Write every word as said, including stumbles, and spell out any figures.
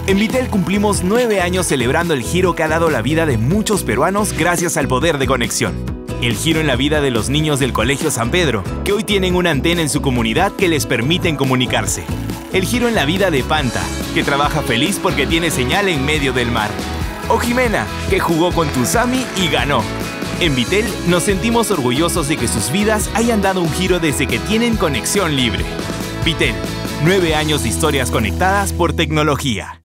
En Vitel cumplimos nueve años celebrando el giro que ha dado la vida de muchos peruanos gracias al poder de conexión. El giro en la vida de los niños del Colegio San Pedro, que hoy tienen una antena en su comunidad que les permiten comunicarse. El giro en la vida de Panta, que trabaja feliz porque tiene señal en medio del mar. O Jimena, que jugó con Tuzami y ganó. En Vitel nos sentimos orgullosos de que sus vidas hayan dado un giro desde que tienen conexión libre. Vitel, nueve años de historias conectadas por tecnología.